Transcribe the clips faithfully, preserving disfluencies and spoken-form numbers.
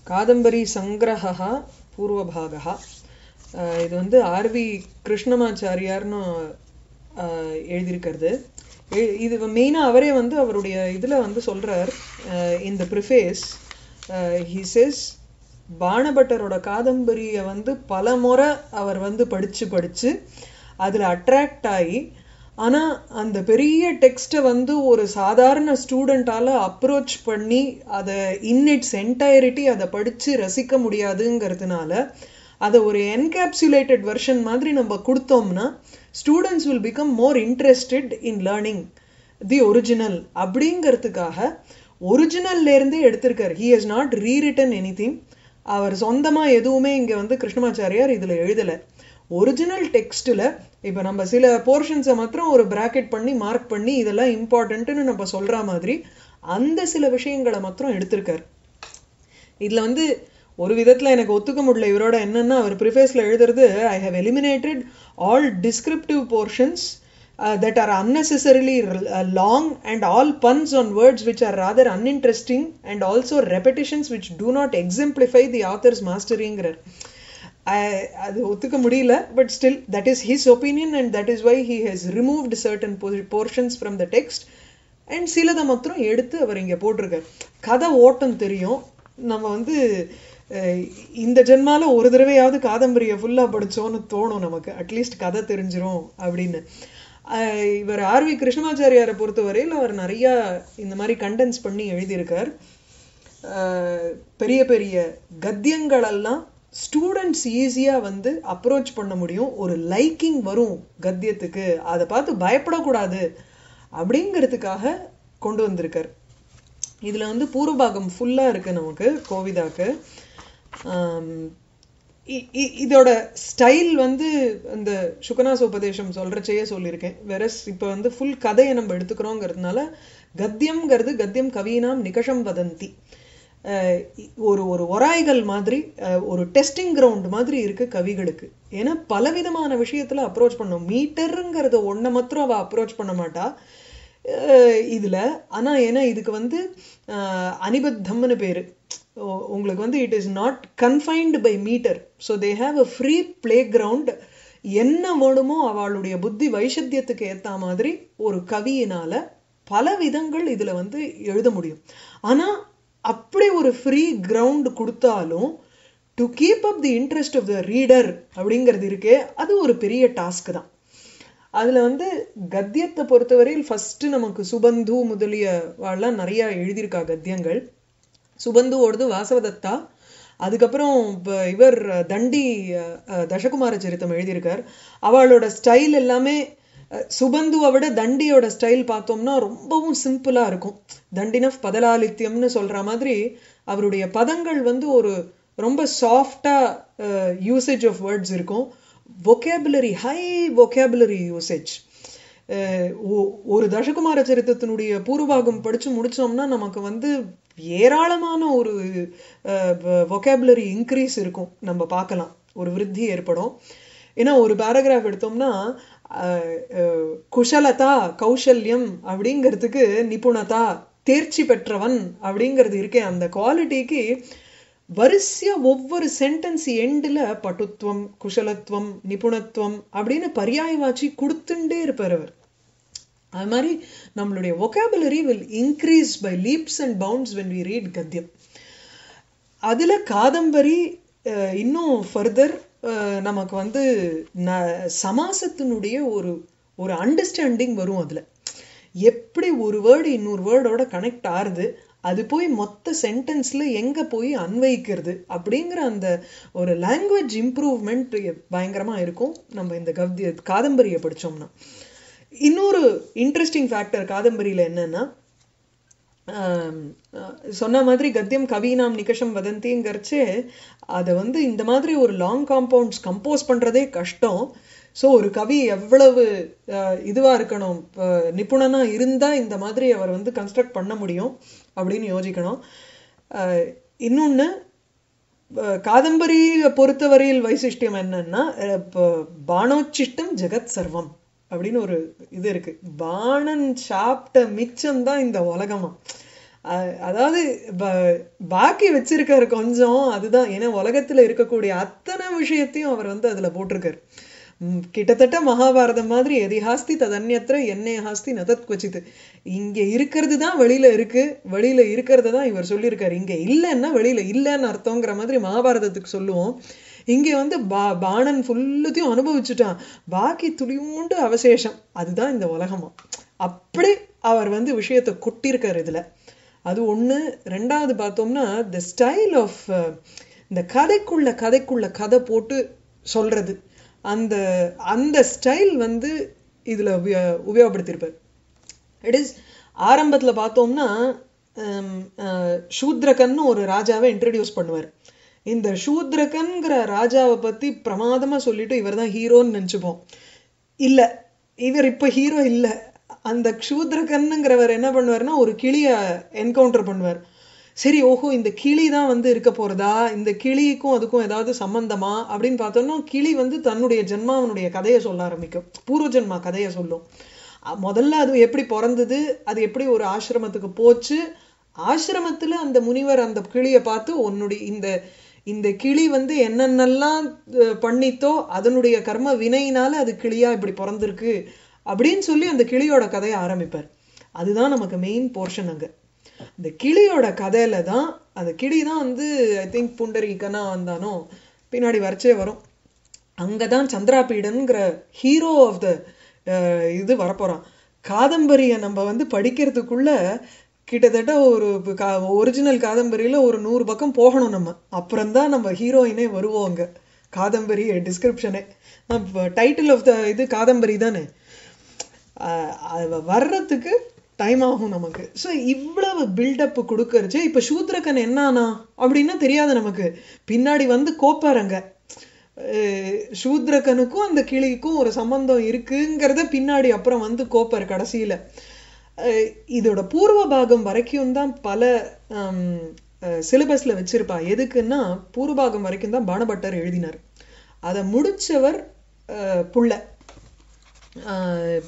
காதம்பரி சங்கிரஹ பூர்வபாகः. இது வந்து ஆர்வி கிருஷ்ணமாச்சாரியார்னு எழுதியிருக்கிறது. இது மெயினாக அவரே வந்து அவருடைய இதில் வந்து சொல்கிறார். இந்த ப்ரிஃபேஸ் ஹி சேஸ் பாணபட்டரோட காதம்பரியை வந்து பல முறை அவர் வந்து படித்து படித்து அதில் அட்ராக்ட் ஆகி, ஆனால் அந்த பெரிய டெக்ஸ்ட்டை வந்து ஒரு சாதாரண ஸ்டூடெண்ட்டால் அப்ரோச் பண்ணி அதை இன் இட்ஸ் என்டையரிட்டி அதை படித்து ரசிக்க முடியாதுங்கிறதுனால அதை ஒரு என்கேப்சுலேட்டட் வெர்ஷன் மாதிரி நம்ம கொடுத்தோம்னா students will become more interested in learning the original அப்படிங்கிறதுக்காக ஒரிஜினல்லேருந்தே எடுத்திருக்கார். He has not rewritten anything. அவர் சொந்தமாக எதுவுமே இங்கே வந்து கிருஷ்ணமாச்சாரியார் இதில் எழுதலை. ஒரிஜினல் டெக்ஸ்ட்டில் இப்போ நம்ம சில போர்ஷன்ஸை மாத்திரம் ஒரு பிராக்கெட் பண்ணி மார்க் பண்ணி இதெல்லாம் இம்பார்ட்டன்ட்டுன்னு நம்ம சொல்கிற மாதிரி அந்த சில விஷயங்களை மாத்திரம் எடுத்திருக்கார். இதில் வந்து ஒரு விதத்தில் எனக்கு ஒத்துக்க முடியல இவரோட. என்னென்னா அவர் ப்ரிஃபேஸில் எழுதுறது, I have eliminated all descriptive portions that are unnecessarily uh, long and all puns on words which are rather uninteresting and also repetitions which do not exemplify the author's masteryங்கிற. அது ஒத்துக்க முடியல. But still that is his opinion and that is why he has removed certain portions from the text and சிலதை மாத்திரம் எடுத்து அவர் இங்கே போட்டிருக்கார். கதை ஓட்டம் தெரியும். நம்ம வந்து இந்த ஜென்மால ஒரு தடவையாவது காதம்பரியை ஃபுல்லாக படித்தோன்னு தோணும் நமக்கு, அட்லீஸ்ட் கதை தெரிஞ்சிரும் அப்படின்னு. இவர் ஆர்வி கிருஷ்ணமாச்சாரியாரை பொறுத்தவரையில் அவர் நிறையா இந்த மாதிரி கண்டென்ஸ் பண்ணி எழுதியிருக்கார். பெரிய பெரிய கத்தியங்களெல்லாம் ஸ்டூடெண்ட்ஸ் ஈஸியாக வந்து அப்ரோச் பண்ண முடியும், ஒரு லைக்கிங் வரும் கத்தியத்துக்கு, அதை பார்த்து பயப்படக்கூடாது அப்படிங்கிறதுக்காக கொண்டு வந்திருக்கார். இதில் வந்து பூர்வபாகம் ஃபுல்லாக இருக்குது நமக்கு கோவிதாக்கு. இதோட ஸ்டைல் வந்து இந்த சுகநாச உபதேசம் சொல்கிறச்சையே சொல்லியிருக்கேன். வெரஸ் இப்போ வந்து ஃபுல் கதையை நம்ம எடுத்துக்கிறோங்கிறதுனால கத்தியம்ங்கிறது கத்தியம் கவீனாம் நிகஷம் வதந்தி, ஒரு ஒரு ஒராய்கள் மாதிரி ஒரு டெஸ்டிங் கிரவுண்ட் மாதிரி இருக்குது கவிகளுக்கு. ஏன்னா பலவிதமான விஷயத்தில் அப்ரோச் பண்ணோம். மீட்டருங்கிறத ஒன்றை மாத்திரம் அவள் அப்ரோச் பண்ண மாட்டா இதில். ஆனால் ஏன்னா இதுக்கு வந்து அனிபத்தம்னு பேர். உங்களுக்கு வந்து it is not confined by metre. So they have a free playground. என்ன வேணுமோ அவளுடைய புத்தி வைஷத்தியத்துக்கு ஏற்ற மாதிரி ஒரு கவியினால் பல விதங்கள் இதில் வந்து எழுத முடியும். ஆனால் அப்படி ஒரு ஃப்ரீ கிரவுண்ட் கொடுத்தாலும் to keep up the interest of the reader அப்படிங்கிறது இருக்கே, அது ஒரு பெரிய டாஸ்க் தான். அதில் வந்து கத்தியத்தை பொறுத்தவரையில் ஃபஸ்ட்டு நமக்கு சுபந்து முதலிய வாழலாம் நிறையா எழுதியிருக்கா கத்தியங்கள். சுபந்துவோடது வாசவதத்தா. அதுக்கப்புறம் இப்போ இவர் தண்டி தசகுமார சரித்தம் எழுதியிருக்கார். அவளோட ஸ்டைல் எல்லாமே சுபந்துவை விட தண்டியோட ஸ்டைல் பார்த்தோம்னா ரொம்பவும் சிம்பிளாக இருக்கும். தண்டினஃப் பதலாலித்யம்னு சொல்கிற மாதிரி அவருடைய பதங்கள் வந்து ஒரு ரொம்ப சாஃப்டாக யூசேஜ் ஆஃப் வேர்ட்ஸ் இருக்கும். vocabulary high vocabulary usage. ஒரு தசகுமார சரித்திரத்தினுடைய பூர்வபாகம் படித்து முடித்தோம்னா நமக்கு வந்து ஏராளமான ஒரு vocabulary இன்க்ரீஸ் இருக்கும், நம்ம பார்க்கலாம், ஒரு விருத்தி ஏற்படும். ஏன்னா ஒரு பேராகிராஃப் எடுத்தோம்னா குஷலதா கௌசல்யம் அப்படிங்கிறதுக்கு நிபுணதா தேர்ச்சி பெற்றவன் அப்படிங்கிறது இருக்கே, அந்த குவாலிட்டிக்கு வரிசையாக ஒவ்வொரு சென்டென்ஸ் எண்டில் பட்டுத்துவம் குஷலத்துவம் நிபுணத்துவம் அப்படின்னு பரியாயவாச்சி கொடுத்துட்டே இருப்பார் அவர். அது மாதிரி நம்மளுடைய vocabulary will increase by leaps and bounds when we read கத்தியம். அதில் காதம்பரி இன்னும் ஃபர்தர் நமக்கு வந்து ந சமாசத்தினுடைய ஒரு ஒரு அண்டர்ஸ்டாண்டிங் வரும். அதில் எப்படி ஒரு வேர்டு இன்னொரு வேர்டோட கனெக்ட் ஆகுது, அது போய் மொத்த சென்டென்ஸில் எங்கே போய் அன்வைக்கிறது அப்படிங்கிற அந்த ஒரு லாங்குவேஜ் இம்ப்ரூவ்மெண்ட் பயங்கரமாக இருக்கும் நம்ம இந்த கவ்ய காதம்பரியை படித்தோம்னா. இன்னொரு இன்ட்ரெஸ்டிங் ஃபேக்டர் காதம்பரியில் என்னன்னா, சொன்ன மாதிரி கத்தியம் கவீனாம் நிகஷம் வதந்திங்கிறச்சே அதை வந்து இந்த மாதிரி ஒரு லாங் காம்பவுண்ட்ஸ் கம்போஸ் பண்ணுறதே கஷ்டம். ஸோ ஒரு கவி எவ்வளவு இதுவாக இருக்கணும், நிபுணனாக இருந்தால் இந்த மாதிரி அவர் வந்து கன்ஸ்ட்ரக்ட் பண்ண முடியும் அப்படின்னு யோசிக்கணும். இன்னொன்று காதம்பரியை பொறுத்தவரையில் வைசிஷ்டியம் என்னன்னா, பானோச்சிஷ்டம் ஜெகத் சர்வம் அப்படின்னு ஒரு இது இருக்கு. பாணன் சாப்பிட்ட மிச்சம்தான் இந்த உலகமா. அஹ் அதாவது ப- பாக்கி வச்சிருக்காரு கொஞ்சம், அதுதான். ஏன்னா உலகத்துல இருக்கக்கூடிய அத்தனை விஷயத்தையும் அவர் வந்து அதுல போட்டிருக்காரு. ம், கிட்டத்தட்ட மகாபாரதம் மாதிரி எதிஹாஸ்தி ததன்யத்திர என்னை ஹாஸ்தி நதத் குவச்சித். இங்க இருக்கிறது தான் வெளியில இருக்கு, வெளியில இருக்கிறத தான் இவர் சொல்லியிருக்காரு. இங்க இல்லைன்னா வெளியில இல்லைன்னு அர்த்தங்கிற மாதிரி மகாபாரதத்துக்கு சொல்லுவோம். இங்க வந்து பா பாணன் ஃபுல்லுத்தையும் அனுபவிச்சுட்டான், பாக்கி துளியூண்டு அவசேஷம், அதுதான் இந்த உலகமா. அப்படி அவர் வந்து விஷயத்தை கொட்டியிருக்காரு இதுல. அது ஒண்ணு. ரெண்டாவது பார்த்தோம்னா த ஸ்டைல் ஆஃப் இந்த கதைக்குள்ள கதைக்குள்ள கதை போட்டு சொல்றது, அந்த அந்த ஸ்டைல் வந்து இதுல உபயோ உபயோகப்படுத்தியிருப்பார். இட் இஸ் ஆரம்பத்துல பார்த்தோம்னா ஹம், அஹ், சூத்ரகன்னு ஒரு ராஜாவை இன்ட்ரடியூஸ் பண்ணுவார். இந்த சூத்ரகன்கிற ராஜாவை பத்தி பிரமாதமா சொல்லிட்டு இவர் தான் ஹீரோன்னு நினைச்சுப்போம். இல்ல, இவர் இப்ப ஹீரோ இல்ல. அந்த க்ஷூத்ரகன்னுங்கிறவர் என்ன பண்ணுவார்னா ஒரு கிளிய என்கவுண்டர் பண்ணுவார். சரி, ஓஹோ இந்த கிளி தான் வந்து இருக்க போறதா, இந்த கிளிக்கும் அதுக்கும் ஏதாவது சம்பந்தமா அப்படின்னு பார்த்தோம்னா கிளி வந்து தன்னுடைய ஜென்மாவனுடைய கதையை சொல்ல ஆரம்பிக்கும், பூர்வ ஜென்மா கதையை சொல்லும். அ- முதல்ல அது எப்படி பிறந்தது, அது எப்படி ஒரு ஆசிரமத்துக்கு போச்சு, ஆசிரமத்துல அந்த முனிவர் அந்த கிளியை பார்த்து உன்னுடைய இந்த இந்த கிளி வந்து என்னென்னலாம் அஹ், பண்ணித்தோ அதனுடைய கர்ம வினையினால அது கிளியா இப்படி பிறந்திருக்கு அப்படின்னு சொல்லி அந்த கிளியோட கதையை ஆரம்பிப்பார். அதுதான் நமக்கு மெயின் போர்ஷன் அங்க. இந்த கிளியோட கதையில தான், அந்த கிளி தான் வந்து ஐ திங்க் புண்டரீகனா வந்தானோ பின்னாடி வரைச்சே வரும். அங்கதான் சந்திராபீடன்கிற ஹீரோ ஆஃப் த இது வரப்போறான். காதம்பரியை நம்ம வந்து படிக்கிறதுக்குள்ள கிட்டத்தட்ட ஒரு ஒரிஜினல் காதம்பரியில ஒரு நூறு பக்கம் போகணும் நம்ம, அப்புறம்தான் நம்ம ஹீரோயினே வருவோம் அங்க. காதம்பரி டிஸ்கிரிப்ஷனே டைட்டில் ஆஃப் த இது காதம்பரி தானே. ஆஹ் அது வர்றதுக்கு டைம் ஆகும் நமக்கு. ஸோ இவ்வளவு பில்டப் கொடுக்கறச்சு இப்ப சூத்ரகன் என்னானா அப்படின்னா தெரியாது நமக்கு. பின்னாடி வந்து கோப்பாருங்க, சூத்ரகனுக்கும் அந்த கிளிக்கும் ஒரு சம்பந்தம் இருக்குங்கிறத பின்னாடி அப்புறம் வந்து கோப்பர் கடைசியில. அஹ் இதோட பூர்வ பாகம் வரைக்கும் தான் பல சிலபஸ்ல வச்சிருப்பா. எதுக்குன்னா பூர்வ பாகம் வரைக்கும் தான் பாணபட்டர் எழுதினார். அதை முடிச்சவர் அஹ், புள்ள அஹ்,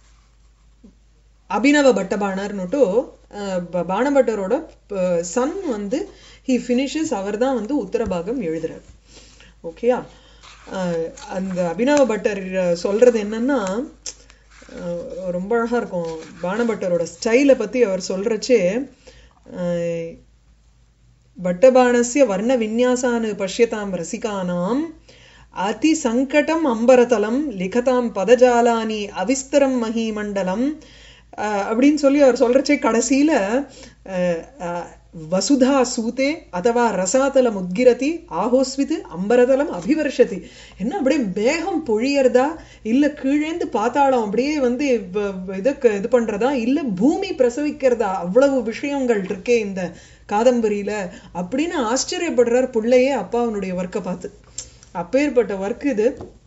அபினவ பட்டபாணர்னுட்டு அஹ், ப- பாணபட்டரோட சன் வந்து ஹி ஃபினிஷஸ், அவர் தான் வந்து உத்தரபாகம் எழுதுறார். ஓகேயா. அந்த அபினவ பட்டர் சொல்றது என்னன்னா அஹ், ரொம்ப அழகா இருக்கும். பாணபட்டரோட ஸ்டைலை பத்தி அவர் சொல்றச்சே, அஹ், பட்டபாணஸ்ய வர்ண விநியாசான் பஷ்யதாம் ரசிகானாம் அதி சங்கடம் அம்பரதலம் லிகதாம் பதஜாலானி அவிஸ்தரம் மஹீமண்டலம் அஹ், அப்படின்னு சொல்லி அவர் சொல்றச்சே கடைசியில அஹ், அஹ், வசுதா சூதே அதவா ரசாதலம் உத்கிரதி ஆஹோஸ்விது அம்பரதலம் அபிவர்ஷதி. என்ன அப்படியே மேகம் பொழியறதா, இல்ல கீழேந்து பாத்தாளம் அப்படியே வந்து வ- வ- இத க- இது பண்றதா, இல்ல பூமி பிரசவிக்கிறதா, அவ்வளவு விஷயங்கள் இருக்கே இந்த காதம்பரியில அப்படின்னு ஆச்சரியப்படுறார் பிள்ளையே அப்பாவனுடைய ஒர்க்கை பார்த்து. அப்பேற்பட்ட ஒர்க் இது.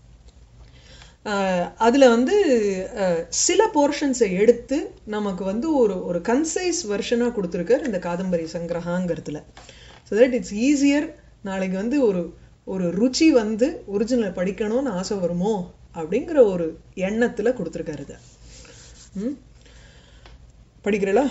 அஹ் அதுல வந்து அஹ், சில போர்ஷன்ஸை எடுத்து நமக்கு வந்து ஒரு ஒரு கன்சைஸ் வெர்ஷனா கொடுத்துருக்கார் இந்த காதம்பரி சங்கிரகாங்கிறதுல. So that it's easier. நாளைக்கு வந்து ஒரு ஒரு ருச்சி வந்து ஒரிஜினல் படிக்கணும்னு ஆசை வருமோ அப்படிங்கிற ஒரு எண்ணத்துல கொடுத்துருக்காரு இதை. ம் படிக்கிறீங்களா?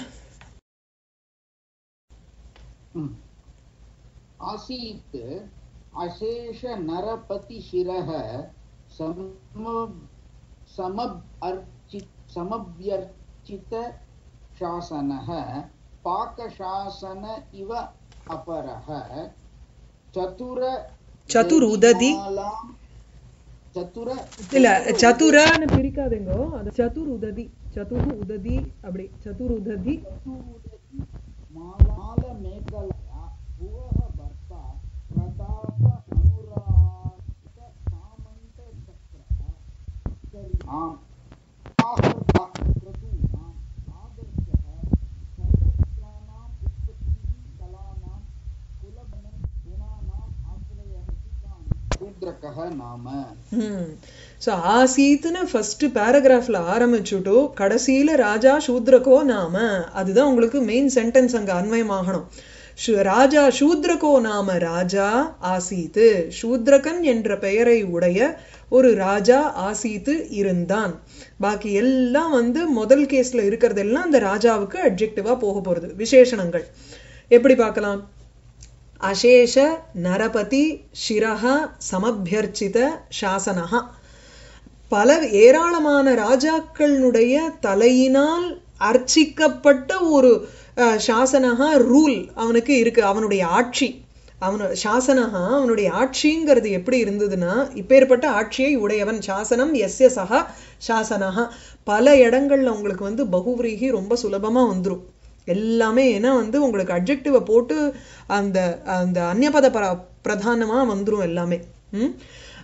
ம். आसीत् अशेष नरपतिशिरः सम समभ्यर्चित समभ्यर्चित शासनः पाकशासन इव अपरः चतुर சதுருததி दधिमालां चतुर இல்ல, चतुर சதுரான்னு பிரிக்காதீங்கோ, அது சதுர் உததி, சதுர் உததி அப்படி சதுர் உததி. चतुर्दशि माल मेखलया भुवः भर्ता प्रताप अनुराग सामंत चक्रः आम् आहर्ता क्रतूनाम् आदर्शः सर्वत्राणाम् उत्पत्तिः कलानाम् कुलबनं गुणानाम् आश्रयः शूद्रकः नाम. ஸோ ஆசீத்துன்னு ஃபர்ஸ்ட் பேராகிராஃப்ல ஆரம்பிச்சுட்டு கடைசியில ராஜா சூத்ரகோ நாம, அதுதான் உங்களுக்கு மெயின் சென்டென்ஸ் அங்க அன்வயமாகணும். ராஜா சூத்ரகோ நாம ராஜா ஆசீத்து, சூத்ரகன் என்ற பெயரை உடைய ஒரு ராஜா ஆசீத்து இருந்தான். பாக்கி எல்லாம் வந்து முதல் கேஸ்ல இருக்கிறதெல்லாம் அந்த ராஜாவுக்கு அட்ஜெக்டிவா போக போறது, விசேஷணங்கள். எப்படி பார்க்கலாம்? அசேஷ நரபதி சிரஹ சமபியர்ச்சித சாசனஹ, பல ஏராளமான ராஜாக்களுடைய தலையினால் அர்ச்சிக்கப்பட்ட ஒரு சாசனஹா ரூல் அவனுக்கு இருக்கு, அவனுடைய ஆட்சி. அவனு சாசனஹா அவனுடைய ஆட்சிங்கிறது எப்படி இருந்ததுன்னா, இப்பேற்பட்ட ஆட்சியை உடையவன். சாசனம் எஸ்ய சஹா சாசனஹா. பல இடங்கள்ல உங்களுக்கு வந்து பகுவிரீகி ரொம்ப சுலபமா வந்துடும் எல்லாமே. ஏன்னா வந்து உங்களுக்கு அட்ஜெக்டிவை போட்டு அந்த அந்த அந்நியபத பர பிரதானமா வந்துடும் எல்லாமே. ம்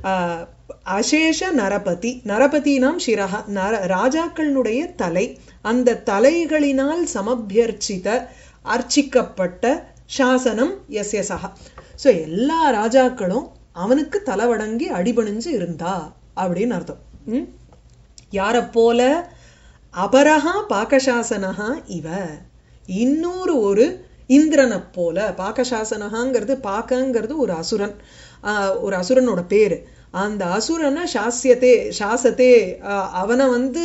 அசேஷ நரபதி, நரபதினாம் சிரஹ, நர ராஜாக்களுடைய தலை, அந்த தலைகளினால் சமபியர்ச்சித அர்ச்சிக்கப்பட்ட சாசனம் எஸ்ய சஹா. ஸோ எல்லா ராஜாக்களும் அவனுக்கு தலைவடங்கி அடிபணிஞ்சு இருந்தா அப்படின்னு அர்த்தம். ம் யாரை போல? அபரஹா பாகசாசனஹா இவ, இன்னொரு ஒரு இந்திரனை போல. பாகசாசனஹாங்கிறது, பாக்கங்கிறது ஒரு அசுரன், ஒரு அசுரனோட பேரு. அந்த அசுரனை சாசியத்தே சாசத்தே அவனை வந்து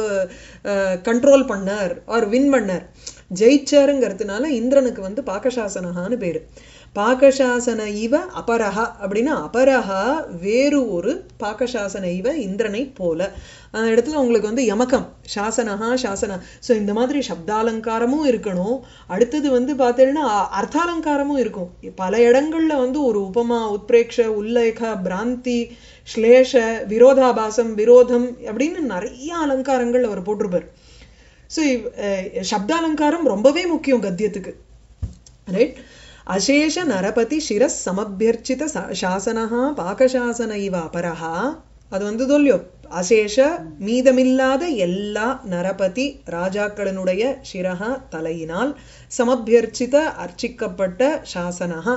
கண்ட்ரோல் பண்ணார், அவர் வின் பண்ணார், ஜெயிச்சாருங்கிறதுனால இந்திரனுக்கு வந்து பாகசாசனஹான்னு பேரு. பாகசாசன இவ அபரஹா அப்படின்னா, அபரஹா வேறு ஒரு பாகசாசன இவ இந்திரனை போல. அந்த இடத்துல உங்களுக்கு வந்து யமகம் சாசனஹா சாசன. ஸோ இந்த மாதிரி சப்தாலங்காரமும் இருக்கணும். அடுத்தது வந்து பார்த்தீங்கன்னா அர்த்தாலங்காரமும் இருக்கும். பல இடங்கள்ல வந்து ஒரு உபமா, உத்பிரேக்ஷ, உல்லேக, பிராந்தி, ஸ்லேஷ, விரோதாபாசம், விரோதம் அப்படின்னு நிறைய அலங்காரங்கள் அவர் போட்டிருப்பார். ஸோ சப்தாலங்காரம் ரொம்பவே முக்கியம் கத்தியத்துக்கு. ரைட்? அசேஷ நரபதி சிரஸ் சமபியர்ச்சித சாசனஹா பாகசாசன இவ அபரஹா. அது வந்து தொல்லியோ அசேஷ மீதமில்லாத எல்லா நரபதி ராஜாக்களினுடைய சிரஹா தலையினால் சமபியர்ச்சித அர்ச்சிக்கப்பட்ட சாசனஹா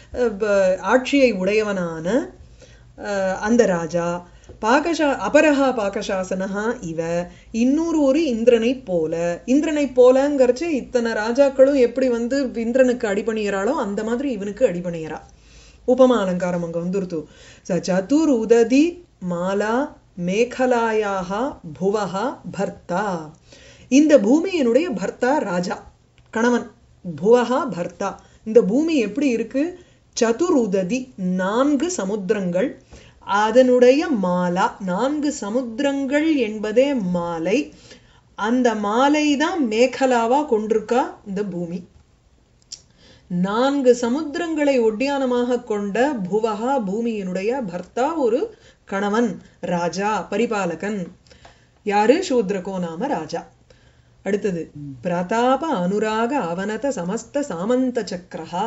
ஆட்சியை உடையவனான அந்த ராஜா பாகசா அபரஹா பாகசாசனஹா இவ, இன்னொரு ஒரு இந்திரனை போல. இந்திரனை போலங்கிறச்சு இத்தனை ராஜாக்களும் எப்படி வந்து இந்திரனுக்கு அடிபணிகிறாளோ அந்த மாதிரி இவனுக்கு அடிபணிகிறா. உபமா அலங்காரம் அங்க வந்துருத்து. சதுர் உததி மாலா மேகலாயாக புவஹா பர்த்தா. இந்த பூமியினுடைய பர்த்தா ராஜா, கணவன். புவஹா பர்த்தா. இந்த பூமி எப்படி இருக்கு? சதுர் உததி, நான்கு சமுத்திரங்கள், அதனுடைய மாலா, நான்கு சமுத்திரங்கள் என்பதே மாலை. அந்த மாலை தான் மேகலாவா கொண்டிருக்கா இந்த பூமி. நான்கு சமுத்திரங்களை ஒட்டியானமாக கொண்ட புவஹா பூமியினுடைய பர்த்தா ஒரு கணவன், ராஜா, பரிபாலகன். யாரு? சூத்ரகோ நாம ராஜா. அடுத்தது பிரதாப அனுராக அவனத சமஸ்த சாமந்த சக்கரஹா.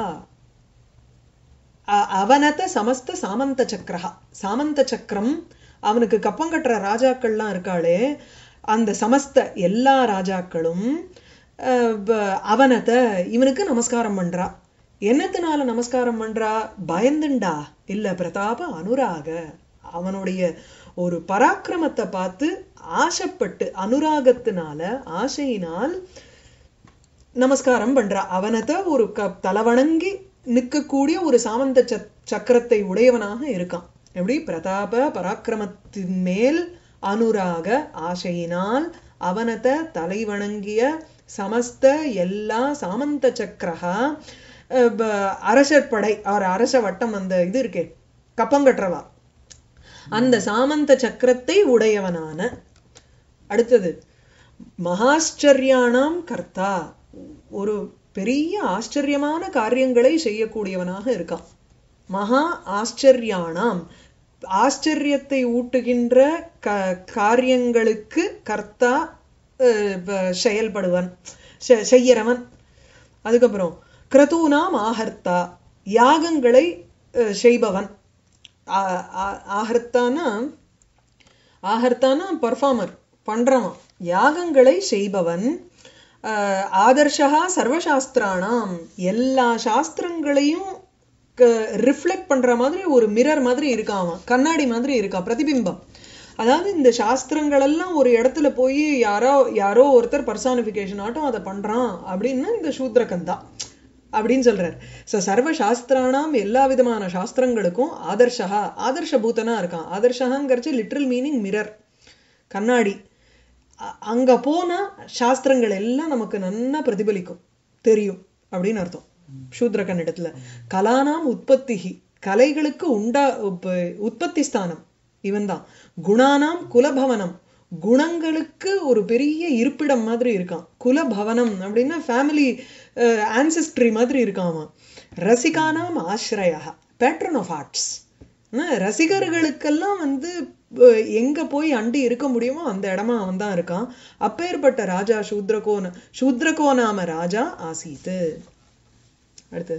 அவனத சமஸ்த சாமந்த சக்கரஹா. சாமந்த சக்கரம், அவனுக்கு கப்பம் கட்டுற ராஜாக்கள்லாம் இருக்காளே, அந்த சமஸ்த எல்லா ராஜாக்களும் அவனத இவனுக்கு நமஸ்காரம் பண்றா. என்னத்தினால நமஸ்காரம் பண்றா? பயந்துண்டா இல்ல, பிரதாப அனுராக, அவனுடைய ஒரு பராக்கிரமத்தை பார்த்து ஆசைப்பட்டு, அனுராகத்தினால ஆசையினால் நமஸ்காரம் பண்றா. அவனத்தை ஒரு க தலைவணங்கி நிற்கக்கூடிய ஒரு சாமந்த சக்கரத்தை உடையவனாக இருக்கான். எப்படி? பிரதாப பராக்கிரமத்தின் மேல் அனுராக ஆசையினால் அவனத்தை தலைவணங்கிய சமஸ்த எல்லா சாமந்த சக்கரஹா, அரசற்படை, அவர் அரச வட்டம், அந்த இது இருக்கே கப்பங்கற்றவா, அந்த சாமந்த சக்கரத்தை உடையவனான. அடுத்தது மகாச்சரியானாம் கர்த்தா, ஒரு பெரிய ஆச்சரியமான காரியங்களை செய்யக்கூடியவனாக இருக்கான். மகா ஆச்சரியானாம், ஆச்சரியத்தை ஊட்டுகின்ற க காரியங்களுக்கு கர்த்தா செயல்படுவன், செய்யறவன். அதுக்கப்புறம் கிரதூனாம் ஆஹர்த்தா, யாகங்களை செய்பவன். ஆஹர்த்தானா ஆஹர்த்தானா பர்ஃபார்மர், பண்றவன், யாகங்களை செய்பவன். ஆதர்ஷா சர்வசாஸ்திரானாம், எல்லா சாஸ்திரங்களையும் ரிஃப்ளெக்ட் பண்ற மாதிரி ஒரு மிரர் மாதிரி இருக்கான், கண்ணாடி மாதிரி இருக்கான், பிரதிபிம்பம். அதாவது இந்த சாஸ்திரங்கள் எல்லாம் ஒரு இடத்துல போய் யாரோ யாரோ ஒருத்தர் பர்சானிபிகேஷன் ஆட்டும் அதை பண்றான் அப்படின்னா இந்த சூத்ரகன் தான். அப்படின்னு சொல்றார். ஸோ சர்வ சாஸ்திரானாம் எல்லா விதமான சாஸ்திரங்களுக்கும் ஆதர்ஷா ஆதர்ஷபூதனா இருக்கான். ஆதர்ஷகாங்கிறச்சு லிட்ரல் மீனிங் மிரர், கண்ணாடி. அங்க போனா சாஸ்திரங்கள் எல்லாம் நமக்கு நன்னா பிரதிபலிக்கும், தெரியும் அப்படின்னு அர்த்தம். சூத்ரகன் இடத்துல கலானாம் உற்பத்திஹி, கலைகளுக்கு உண்டா உற்பத்தி ஸ்தானம் இவன் தான். குணானாம் குலபவனம், குணங்களுக்கு ஒரு பெரிய இருப்பிடம் மாதிரி இருக்கான். குலபவனம் அப்படின்னா ஃபேமிலி ஆன்செஸ்ட்ரி மாதிரி இருக்கான். ரசிகானாம் ஆஸ்ரயா, பேட்ரன் ஆஃப் ஆர்ட்ஸ். ரசிகர்களுக்கெல்லாம் வந்து எங்க போய் அண்டி இருக்க முடியுமோ அந்த இடமா அவன் தான் இருக்கான். அப்பேற்பட்ட ராஜா சூத்ரகோன சூத்ரகோ நாம ராஜா ஆசீத். அடுத்து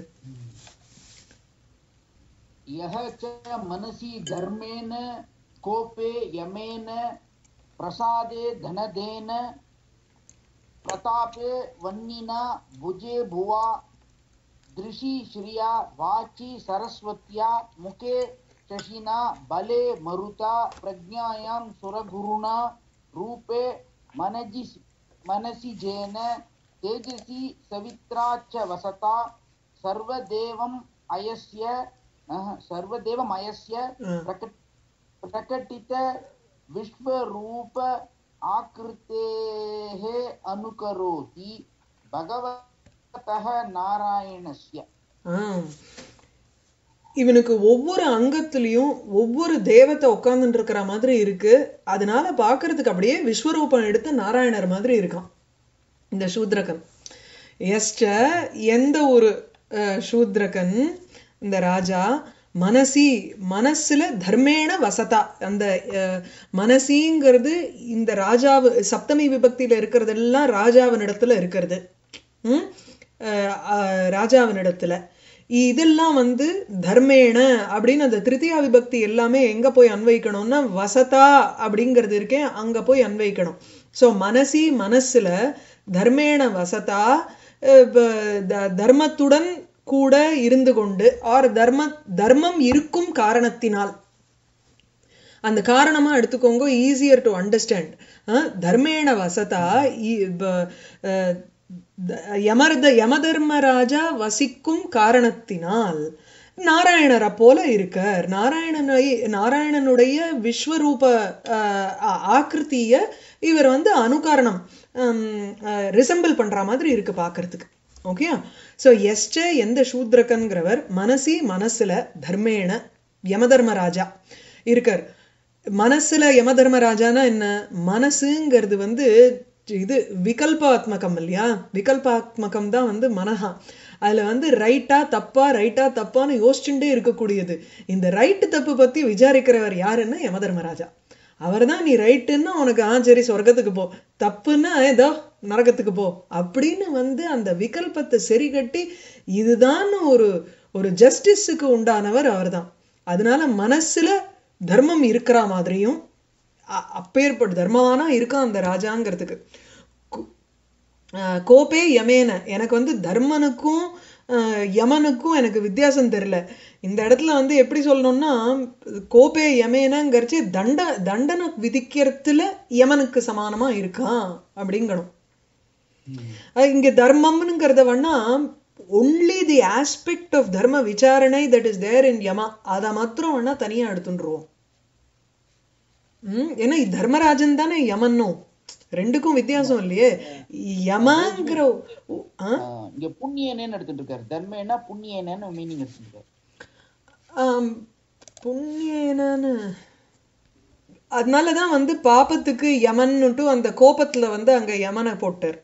யஹ ச மனசி தர்மேன கோபே யமேன பிரசாதே தனதேன பிரதாபே வன்னினா புஜே புவா திருஷி ஸ்ரீயா வாச்சி சரஸ்வத்யா முகே शशिना बले मरुता प्रज्ञायां सुरगुरुणा रूपे मनजि मनसि जेन तेजसी सवित्रा च वसता सर्वदेवम् अयस्य सर्वदेवम् अयस्य प्रकटित विश्वरूप आकृतेः अनुकरोति भगवतः नारायणस्य. இவனுக்கு ஒவ்வொரு அங்கத்திலையும் ஒவ்வொரு தேவத்தை உட்கார்ந்துட்டு இருக்கிற மாதிரி இருக்கு. அதனால பாக்குறதுக்கு அப்படியே விஸ்வரூபம் எடுத்து நாராயணர் மாதிரி இருக்கான் இந்த சூத்ரகன். எஸ்ட எந்த ஒரு சூத்ரகன் இந்த ராஜா மனசி மனசுல தர்மேண வசதா, அந்த மனசிங்கிறது இந்த ராஜாவு சப்தமி விபக்தியில இருக்கிறதெல்லாம் ராஜாவினிடத்துல இருக்கிறது. உம் ராஜாவினிடத்துல இதெல்லாம் வந்து தர்மேண அப்படின்னு அந்த திருத்தியா விபக்தி எல்லாமே எங்க போய் அன்வைக்கணும்னா வசதா அப்படிங்கிறது இருக்கேன் அங்க போய் அன்வைக்கணும். சோ மனசி மனசுல தர்மேண வசதா, தர்மத்துடன் கூட இருந்து கொண்டு, ஆர் தர்ம தர்மம் இருக்கும் காரணத்தினால், அந்த காரணமா எடுத்துக்கோங்க, ஈஸியர் டு அண்டர்ஸ்டாண்ட். தர்மேண வசதா யமர்த யமதர்மராஜா வசிக்கும் காரணத்தினால் நாராயணரை போல இருக்கார். நாராயணனை நாராயணனுடைய விஸ்வரூப ஆக்கிருத்திய இவர் வந்து அனுகாரணம் ரிசம்பிள் பண்ற மாதிரி இருக்கு பாக்குறதுக்கு. ஓகே. சோ எஸ்ட எந்த சூத்ரகன்கிறவர் மனசி மனசுல தர்மேண யமதர்மராஜா இருக்கார். மனசுல யமதர்மராஜானா என்ன? மனசுங்கிறது வந்து இது விகல்பாத்மகம் இல்லையா? விகல்பாத்மகம் தான் வந்து மனஹா. அதுல வந்து ரைட்டா தப்பா ரைட்டா தப்பான்னு யோசிச்சுட்டே இருக்கக்கூடியது. இந்த ரைட்டு தப்பு பத்தி விசாரிக்கிறவர் யாருன்னா யமதர்மராஜா. அவர் தான் நீ ரைட்டுன்னா உனக்கு ஆ சரி சொர்க்கத்துக்கு போ, தப்புன்னா ஏதோ நரகத்துக்கு போ அப்படின்னு வந்து அந்த விகல்பத்தை சரி கட்டி இதுதான் ஒரு ஒரு ஜஸ்டிஸுக்கு உண்டானவர் அவர் தான். அதனால மனசுல தர்மம் இருக்கிற மாதிரியும் அப்பேற்பட்ட தர்மவானா இருக்கான் அந்த ராஜாங்கிறதுக்கு. கோபே யமேன, எனக்கு வந்து தர்மனுக்கும் யமனுக்கும் எனக்கு வித்தியாசம் தெரியல. இந்த இடத்துல வந்து எப்படி சொல்லணும்னா கோபே யமேனங்கிறச்சு தண்ட தண்டனை விதிக்கிறதுல யமனுக்கு சமானமா இருக்கான் அப்படிங்கணும். இங்க தர்மம்ங்கிறத வேணா ஒன்லி தி ஆஸ்பெக்ட் ஆஃப் தர்ம விசாரணை தட் இஸ் தேர் இன் யமா, அதை மாத்திரம் வேணா தனியா எடுத்துருவோம். உம் ஏன்னா தர்மராஜன் தானே யமன்னும், ரெண்டுக்கும் வித்தியாசம் இல்லையே. யமங்கிற இங்க புண்ணியனேன்னு எடுத்துட்டு இருக்காரு, தர்மேனா புண்ணியனேன்னு மீனிங் எடுத்துட்டாரு. புண்ணியனு அதனாலதான் வந்து பாபத்துக்கு யமன்னுட்டு அந்த கோபத்துல வந்து அங்க யமனை போட்டார்.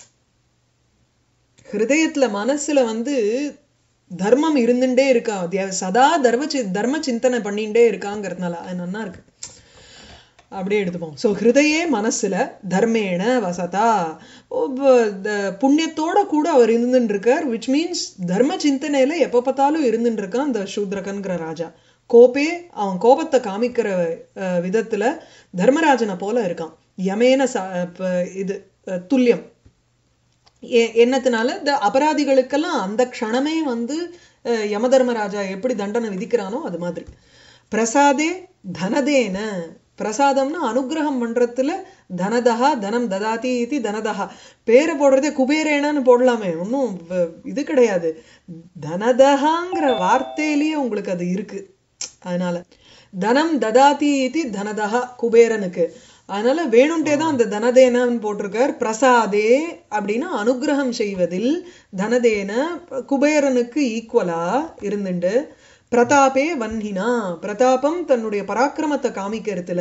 ஹிருதயத்துல மனசுல வந்து தர்மம் இருந்துட்டே இருக்கா, சதா தர்ம தர்ம சிந்தனை பண்ணிட்டே இருக்காங்கிறதுனால அது நல்லா இருக்கு. அப்படியே எடுத்துப்போம். சோ ஹிருதயே மனசுல தர்மேண வசதா, புண்ணியத்தோட கூட அவர் இருந்துட்டு இருக்கார். விச் மீன்ஸ் தர்ம சிந்தனையில எப்ப பார்த்தாலும் இருந்துட்டு இருக்கான் அந்த சூத்ரகன்கிற ராஜா. கோபே அவன் கோபத்தை காமிக்கிற விதத்துல தர்மராஜனை போல இருக்கான். யமேன இது துல்லியம். என்னத்தினால இந்த அபராதிகளுக்கெல்லாம் அந்த க்ஷணமே வந்து யமதர்மராஜா எப்படி தண்டனை விதிக்கிறானோ அது மாதிரி. பிரசாதே தனதேன, பிரசாதம்னா அனுகிரகம் பண்றதுல தனதஹா தனம் ததாதி இது தனதஹா. பேரை போடுறதே குபேரேனான்னு போடலாமே, ஒன்றும் இது கிடையாது. தனதஹாங்கிற வார்த்தையிலேயே உங்களுக்கு அது இருக்கு. அதனால தனம் ததாதி இது தனதஹா குபேரனுக்கு. அதனால வேணும்ட்டே தான் அந்த தனதேனன்னு போட்டிருக்கார். பிரசாதே அப்படின்னா அனுகிரகம் செய்வதில் தனதேன குபேரனுக்கு ஈக்குவலா இருந்துண்டு பிரதாபே வன்னினா பிரதாபம் தன்னுடைய பராக்கிரமத்தை காமிக்கிறதுல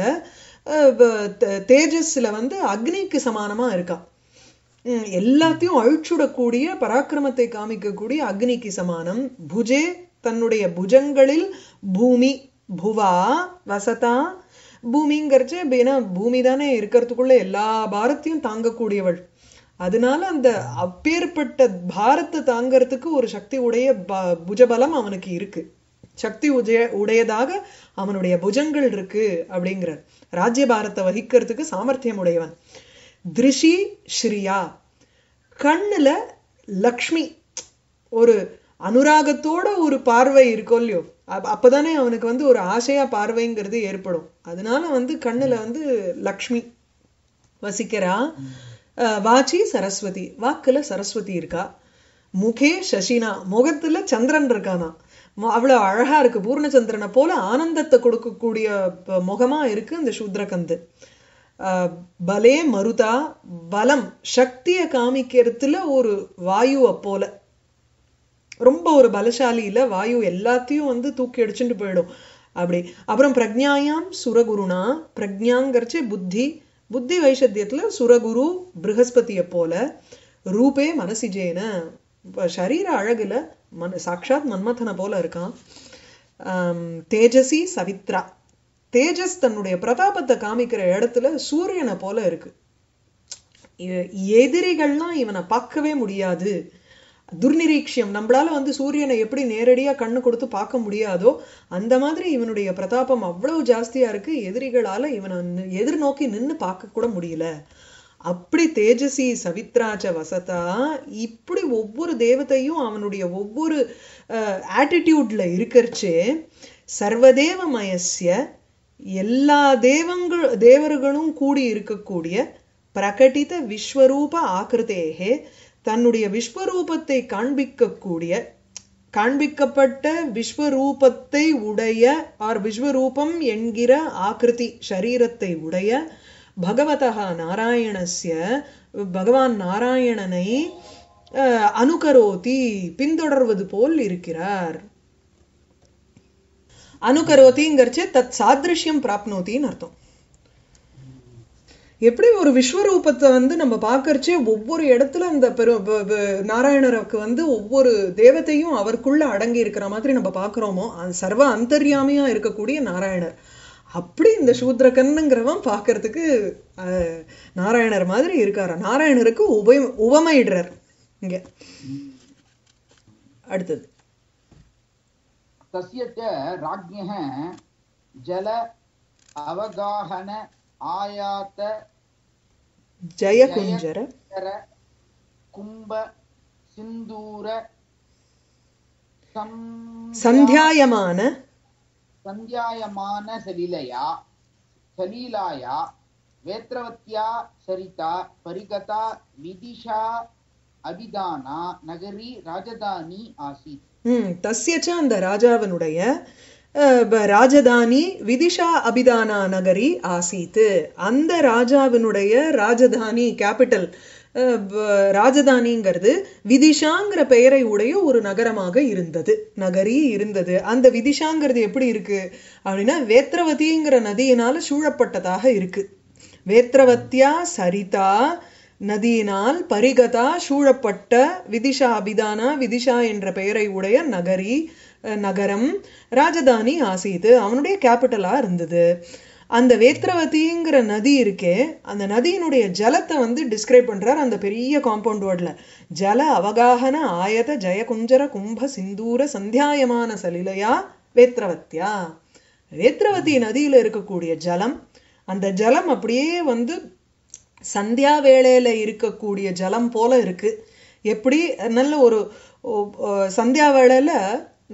தேஜஸ்ல வந்து அக்னிக்கு சமானமா இருக்கா. எல்லாத்தையும் அழிச்சுடக்கூடிய பராக்கிரமத்தை காமிக்கக்கூடிய அக்னிக்கு சமானம். புஜே தன்னுடைய புஜங்களில் பூமி புவா வசதா பூமிங்கிறச்சு ஏன்னா பூமி தானே இருக்கிறதுக்குள்ள எல்லா பாரத்தையும் தாங்கக்கூடியவள். அதனால அந்த அப்பேற்பட்ட பாரத்தை தாங்கிறதுக்கு ஒரு சக்தி உடைய புஜபலம் அவனுக்கு இருக்கு. சக்தி உடைய உடையதாக அவனுடைய புஜங்கள் இருக்கு அப்படிங்கிறார். ராஜ்ய பாரத்தை வகிக்கிறதுக்கு சாமர்த்தியம் உடையவன். திருஷி ஸ்ரீயா கண்ணுல லக்ஷ்மி ஒரு அனுராகத்தோட ஒரு பார்வை இருக்கோ இல்லையோ, அப்பதானே அவனுக்கு வந்து ஒரு ஆசையா பார்வைங்கிறது ஏற்படும். அதனால வந்து கண்ணுல வந்து லக்ஷ்மி வசிக்கிறா. வாச்சி சரஸ்வதி வாக்குல சரஸ்வதி இருக்கா. முகே சசினா முகத்துல சந்திரன் இருக்கானா. அவ்வளவு அழகா இருக்கு. பூர்ணச்சந்திரனை போல ஆனந்தத்தை கொடுக்கக்கூடிய முகமா இருக்கு இந்த சூத்ரகந்து. பலே மருதா பலம் சக்தியை காமிக்கிறதுல ஒரு வாயுவை போல ரொம்ப ஒரு பலசாலியில வாயு எல்லாத்தையும் வந்து தூக்கி அடிச்சுட்டு போயிடும் அப்படி. அப்புறம் பிரக்ஞாயாம் சுரகுருனா பிரக்ஞாங்கிறச்சு புத்தி புத்தி வைஷத்தியத்துல சுரகுரு ப்ரஹஸ்பதிய போல. ரூபே மனசிஜேன சரீர அழகுல மன சாட்சாத் மன்மதனை போல இருக்கான். தேஜசி சவித்ரா தேஜஸ் தன்னுடைய பிரதாபத்தை காமிக்கிற இடத்துல சூரியனை போல இருக்கு. எதிரிகள்லாம் இவனை பார்க்கவே முடியாது. துர்நிரீக்ஷியம் நம்மளால வந்து சூரியனை எப்படி நேரடியா கண்ணு கொடுத்து பார்க்க முடியாதோ அந்த மாதிரி இவனுடைய பிரதாபம் அவ்வளவு ஜாஸ்தியா இருக்கு. எதிரிகளால இவனை எதிர்நோக்கி நின்று பார்க்க கூட முடியல. அப்படி தேஜசி சவித்ராச்ச வசதா இப்படி ஒவ்வொரு தேவதையும் அவனுடைய ஒவ்வொரு ஆட்டிடியூட்ல இருக்கிறச்சே சர்வதேவமயஸ்ய எல்லா தேவங்கள் தேவர்களும் கூடி இருக்கக்கூடிய பிரகடித விஸ்வரூப ஆக்கிருதேகே தன்னுடைய விஸ்வரூபத்தை காண்பிக்கக்கூடிய காண்பிக்கப்பட்ட விஸ்வரூபத்தை உடைய ஆர் விஸ்வரூபம் என்கிற ஆக்கிருதி சரீரத்தை உடைய பகவதா நாராயணஸ்ய பகவான் நாராயணனை அனுகரோதி பின்தொடர்வது போல் இருக்கிறார். அனுகரோதிங்கிறச்சு தத் சாதிருஷ்யம் பிராப்னோத்தின்னு அர்த்தம். எப்படி ஒரு விஸ்வரூபத்தை வந்து நம்ம பார்க்கறச்சே ஒவ்வொரு இடத்துல அந்த பெரு நாராயணருக்கு வந்து ஒவ்வொரு தேவத்தையும் அவருக்குள்ள அடங்கி இருக்கிற மாதிரி நம்ம பார்க்கிறோமோ சர்வ அந்தர்யாமியா இருக்கக்கூடிய நாராயணர். அப்படி இந்த சூத்ரகன்னுங்கிறவன் பார்க்கறதுக்கு நாராயணர் மாதிரி இருக்காரா. நாராயணருக்கு உப உவமையிடுறார் இங்க. அடுத்தது தஸ்யச்ச ராஜ்ஞः ஜல அவகாஹன ஆயாத ஜயகுஞ்சர கும்ப சிந்தூர சந்தியாயமான சந்தியாயமான சலிலயா சலீலாயா வேத்ரவத்யா சரிதா பரிகதா விதிஷா அபிதானா நகரி ராஜதானி ஆசீத். ம் தஸ்யச்ச அந்த ராஜாவினுடைய ராஜதானி விதிஷா அபிதானா நகரி ஆசீத்து. அந்த ராஜாவினுடைய ராஜதானி கேபிட்டல் ராஜதானிங்கிறது விதிஷாங்கிற பெயரை உடைய ஒரு நகரமாக இருந்தது, நகரி இருந்தது. அந்த விதிஷாங்கிறது எப்படி இருக்கு அப்படின்னா வேத்ரவதிங்கிற நதியினால சூழப்பட்டதாக இருக்கு. வேத்ரவத்யா சரிதா நதியினால் பரிகதா சூழப்பட்ட விதிஷா அபிதானா விதிஷா என்ற பெயரை உடைய நகரி நகரம் ராஜதானி ஆசீது அவனுடைய கேபிட்டலா இருந்தது. அந்த வேத்ரவதிங்கிற நதி இருக்கே அந்த நதியினுடைய ஜலத்தை வந்து டிஸ்கிரைப் பண்றார் அந்த பெரிய காம்பவுண்ட் வேர்ட்ல. ஜல அவகாஹன ஆயத ஜயகுஞ்சர கும்ப சிந்தூர சந்தியாயமான சலிலையா வேத்ரவத்யா. வேத்ரவதி நதியில இருக்கக்கூடிய ஜலம் அந்த ஜலம் அப்படியே வந்து சந்தியா வேளையில இருக்கக்கூடிய ஜலம் போல இருக்கு. எப்படி நல்ல ஒரு சந்தியா வேளையில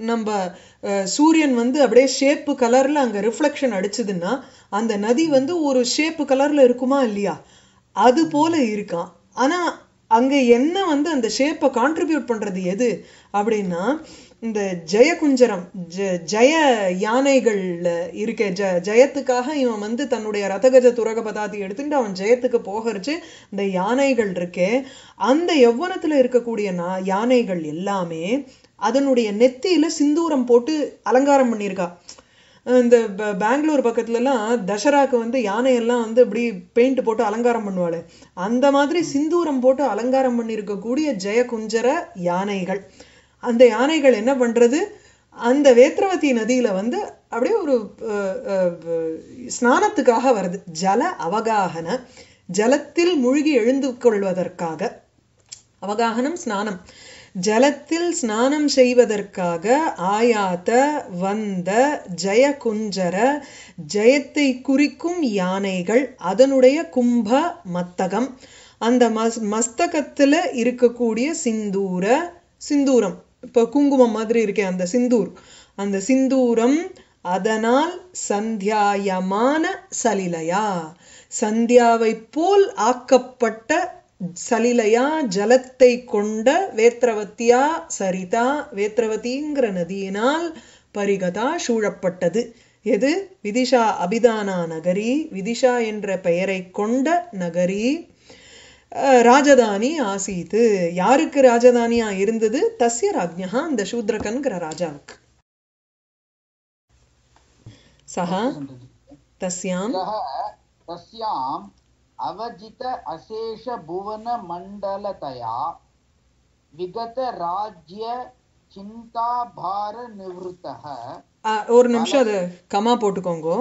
நம்ம அஹ், சூரியன் வந்து அப்படியே ஷேப்பு கலர்ல அங்க ரிஃப்ளெக்ஷன் அடிச்சதுன்னா அந்த நதி வந்து ஒரு ஷேப்பு கலர்ல இருக்குமா இல்லையா, அது போல இருக்கான். ஆனா அங்க என்ன வந்து அந்த ஷேப்பை கான்ட்ரிபியூட் பண்றது எது அப்படின்னா இந்த ஜெயகுஞ்சரம், ஜ- ஜெய யானைகள்ல இருக்க ஜ ஜெயத்துக்காக இவன் வந்து தன்னுடைய ரதகஜ துரக பதாதி எடுத்துட்டு அவன் ஜெயத்துக்கு போகிறச்சு இந்த யானைகள் இருக்கே, அந்த யௌவனத்துல இருக்கக்கூடிய நா- யானைகள் எல்லாமே அதனுடைய நெத்தியில சிந்தூரம் போட்டு அலங்காரம் பண்ணியிருக்கா. இந்த ப- பெங்களூர் பக்கத்துல எல்லாம் தசராக்கு வந்து யானையெல்லாம் வந்து இப்படி பெயிண்ட் போட்டு அலங்காரம் பண்ணுவாளே, அந்த மாதிரி சிந்தூரம் போட்டு அலங்காரம் பண்ணியிருக்கக்கூடிய ஜெயகுஞ்சர யானைகள். அந்த யானைகள் என்ன பண்றது, அந்த வேத்ரவதி நதியில வந்து அப்படியே ஒரு அஹ், அஹ், ஸ்நானத்துக்காக வருது. ஜல அவகாகன, ஜலத்தில் மூழ்கி எழுந்து கொள்வதற்காக. அவகாகனம் ஸ்நானம், ஜலத்தில் ஸ்நானம் செய்வதற்காக ஆயாத்த வந்த ஜெயகுஞ்சர, ஜெயத்தை குறிக்கும் யானைகள், அதனுடைய கும்ப மத்தகம், அந்த மஸ் மஸ்தகத்துல இருக்கக்கூடிய சிந்தூர, சிந்தூரம் இப்போ குங்குமம் மாதிரி இருக்கே அந்த சிந்தூர், அந்த சிந்தூரம் அதனால் சந்தியாயமான சலிலையா, சந்தியாவை போல் ஆக்கப்பட்ட சலிலையா, ஜலத்தை கொண்ட வேத்ரவத்தியா சரிதா, வேத்ரவதிங்கிற நதியினால் பரிகதா சூழப்பட்டது. எது? விதிஷா அபிதானா நகரி, விதிஷா என்ற பெயரை கொண்ட நகரி. அஹ், ராஜதானி ஆசீத்து, யாருக்கு ராஜதானியா இருந்தது? தஸ்ய ராஜ்ஞா, அந்த சூத்ரகன்கிற ராஜாவுக்கு. சஹா தஸ்யாம் सः तस्याम् अवजित अशेष भुवन मण्डलतया विगत राज्य चिन्ताभार निवृत्तः அஹ், ஒரு நிமிஷம் அது கமா போட்டுக்கோங்க.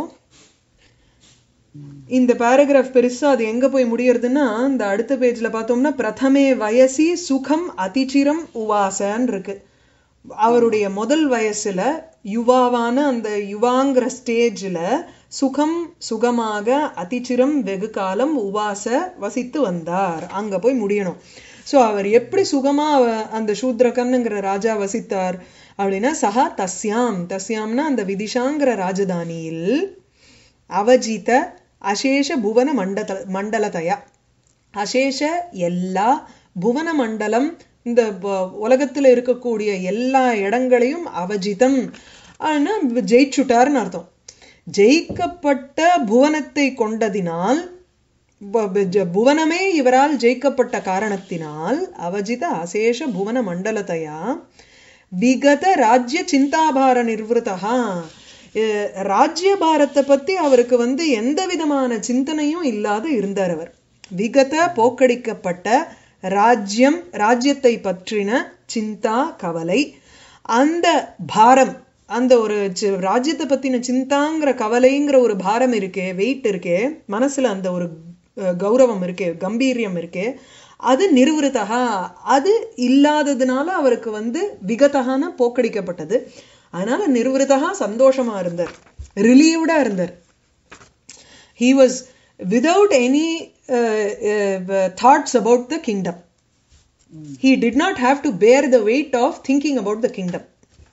இந்த பேராகிராஃப் பெருசா அது எங்க போய் முடியறதுன்னா இந்த அடுத்த பேஜ்ல பார்த்தோம்னா பிரதமே வயசி சுகம் அதிச்சிரம் உவாசன் இருக்கு. அவருடைய முதல் வயசுல யுவாவான அந்த யுவாங்கிற ஸ்டேஜ்ல சுகம் சுகமாக அதிச்சிரம் வெகு காலம் உவாச வசித்து வந்தார். அங்க போய் முடியணும். ஸோ அவர் எப்படி சுகமா அவ- அந்த சூத்ரகன்னுங்கிற ராஜா வசித்தார் அப்படின்னா சஹா தஸ்யாம், தஸ்யாம்னா அந்த விதிஷாங்கிற ராஜதானியில் அவஜித அசேஷ புவன மண்டல மண்டலதயா, அசேஷ எல்லா, புவன மண்டலம் இந்த ப- உலகத்துல இருக்கக்கூடிய எல்லா இடங்களையும் அவஜிதம் ஆனா ஜெயிச்சுட்டார்னு அர்த்தம். ஜெயிக்கப்பட்ட புவனத்தை கொண்டதினால், ப- ப- ஜ- புவனமே இவரால் ஜெயிக்கப்பட்ட காரணத்தினால் அவஜித அசேஷ புவன மண்டலத்தையா விகத ராஜ்ய சிந்தாபார நிர்வதா, ராஜ்ய பாரத்தை பத்தி அவருக்கு வந்து எந்த விதமான சிந்தனையும் இல்லாத இருந்தார் அவர். விகத போக்கடிக்கப்பட்ட, ராஜ்யம் ராஜ்யத்தை பற்றின சிந்தா கவலை, அந்த பாரம், அந்த ஒரு சி- ராஜ்யத்தை பத்தின சிந்தாங்கிற கவலைங்கிற ஒரு பாரம் இருக்கே, வெயிட் இருக்கே மனசுல, அந்த ஒரு அஹ், கௌரவம் இருக்கே, கம்பீரியம் இருக்கே, அது நிர்வதா, அது இல்லாததுனால அவருக்கு வந்து விகதகான போக்கடிக்கப்பட்டது. அதனால நிர்வதா சந்தோஷமா இருந்தார், ரிலீவ்டா இருந்தார். he was without any uh, uh, thoughts about the kingdom. He did not have to bear the weight of thinking about the kingdom.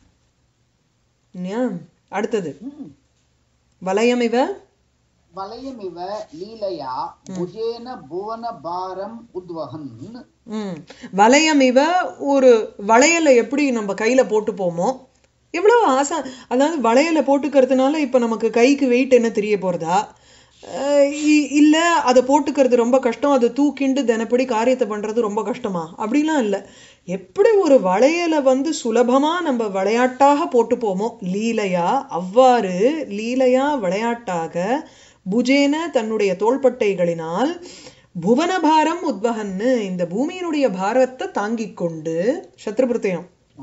Yeah. அடுத்தது வலயமிவ वलयमिव लीलया भुजेन भुवन भारम् उद्वहन् ம் வளையமிவ, ஒரு வளையலை எப்படி நம்ம கையில போட்டு போமோ, எவ்வளவு ஆசை. அதாவது வளையலை போட்டுக்கிறதுனால இப்ப நமக்கு கைக்கு வெயிட் என்ன தெரிய போறதா, அஹ் இ- இல்ல அதை போட்டுக்கிறது ரொம்ப கஷ்டம், அதை தூக்கிண்டு தினப்படி காரியத்தை பண்றது ரொம்ப கஷ்டமா, அப்படிலாம் இல்லை. எப்படி ஒரு வளையலை வந்து சுலபமா நம்ம விளையாட்டாக போட்டு போமோ, லீலையா அவ்வாறு, லீலையா விளையாட்டாக, புஜேன தன்னுடைய தோள்பட்டைகளினால், புவனபாரம் உத்வகன்னு இந்த பூமியினுடைய பாரத்தை தாங்கிக் கொண்டு, சத்ருபிருத்தயம்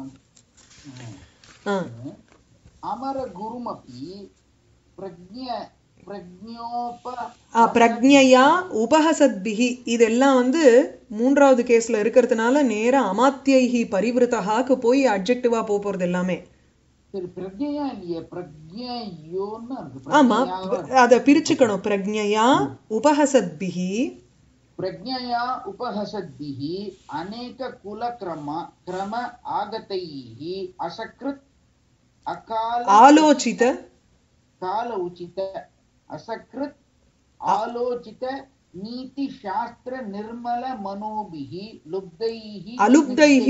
ஆ अमर गुरुमपि प्रज्ञ प्रज्ञोप ஆ, பிரக்ஞையா உபஹசத்பிகி, இதெல்லாம் வந்து மூன்றாவது கேஸ்ல இருக்கிறதுனால நேரா அமாத்தியைஹி பரிவிருத்தகாக்கு போய் அட்ஜெக்டிவா போறது எல்லாமே. சரி பிரஜையா இல்லையே பிரஜ்யோன்னு இருக்கு ஆமா, பிரஜ்ஞையா அத பிரிச்சுக்கணும். பிரக்ஞையா உபஹசத்பிகி, प्रज्ञया उपहसद्भिः अनेक कुल क्रम क्रम आगतैः असकृत् अकाल ஆலோசித काल उचित असकृत आलोचित नीति शास्त्र निर्मल मनोभिः लुब्धैः அலுப்தைஹ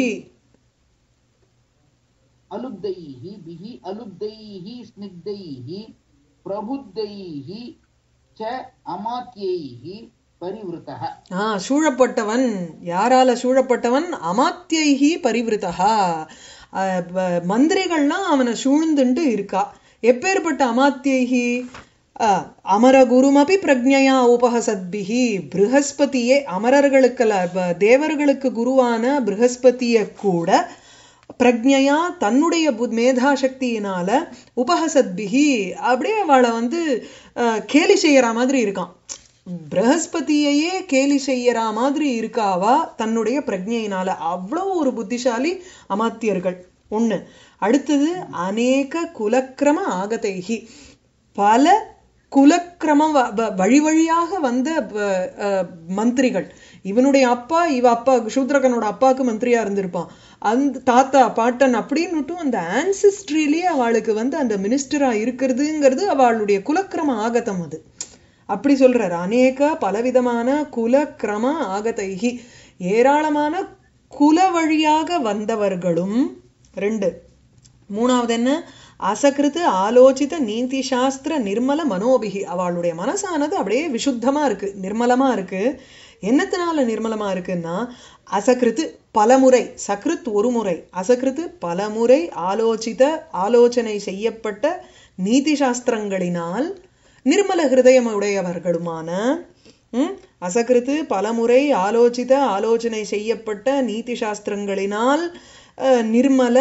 अलुब्धैः बिः अलुब्धैः स्निग्धैः प्रबुद्धैः च अमात्यैः परिवृतः. ஆ சூழப்பட்டவன் யாரால சூழப்பட்டவன் அமாத்யைஹி பரிவிருத்தா மந்திரிகள்லாம் அவனை சூழ்ந்துண்டு இருக்கா. எப்பேற்பட்ட அமாத்யைஹி அமர குருமபி பிரக்ஞயா உபஹசத்பிஹி ப்ரஹஸ்பதியே அமரர்களுக்கு தேவர்களுக்கு குருவான ப்ரஹஸ்பதியை கூட பிரக்ஞையா தன்னுடைய மேதாசக்தியினால உபஹசத்பிஹி அப்படியே அவளை வந்து கேலி செய்யற மாதிரி இருக்கான். ப்ரஹஸ்பதியையே கேலி செய்யற மாதிரி இருக்காவா தன்னுடைய பிரக்ஞையினால. அவ்வளோ ஒரு புத்திசாலி அமாத்தியர்கள் ஒண்ணு. அடுத்தது அநேக குலக்கிரம ஆகதைகி பல குலக்கிரம வழி வழியாக வந்த மந்திரிகள். இவனுடைய அப்பா இவ அப்பா சூத்ரகனோட அப்பாவுக்கு மந்திரியா இருந்திருப்பான், அந்த தாத்தா பாட்டன் அப்படின்னுட்டும் அந்த ஆன்சிஸ்ட்ரியிலேயே அவளுக்கு வந்து அந்த மினிஸ்டரா இருக்கிறதுங்கிறது அவளுடைய குலக்கிரம ஆகதம். அது அப்படி சொல்றார். அநேக பலவிதமான குலக்கிரம ஆகதைகி ஏராளமான குல வழியாக வந்தவர்களும். ரெண்டு. மூணாவது என்ன? அசகிருத்து ஆலோசித்த நீதி சாஸ்திர நிர்மல மனோபிகி அவளுடைய மனசானது அப்படியே விசுத்தமா இருக்கு, நிர்மலமா இருக்கு. என்னத்தினால நிர்மலமா இருக்குன்னா அசகிருத்து பலமுறை, சகிருத் ஒரு முறை, அசகிருத்து பலமுறை ஆலோசித்த ஆலோசனை செய்யப்பட்ட நீதி சாஸ்திரங்களினால் நிர்மல ஹிருதயம் உடையவர்களுமான அசகிருத்து பலமுறை ஆலோசித்த ஆலோசனை செய்யப்பட்ட நீதி சாஸ்திரங்களினால் நிர்மல